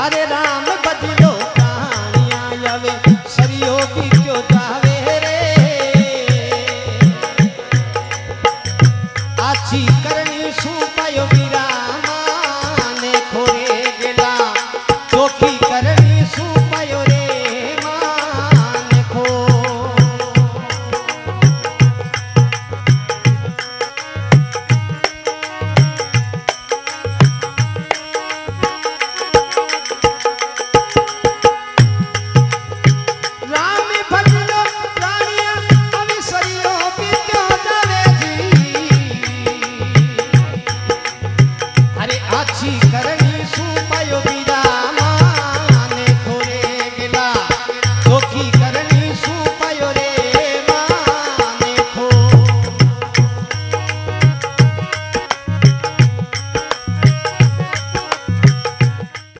अरे राम बदलो कहानियां आवे सरियो की क्यों जावे रे आछी करनी सुपायो विरामा ने खोरे गेला चोखी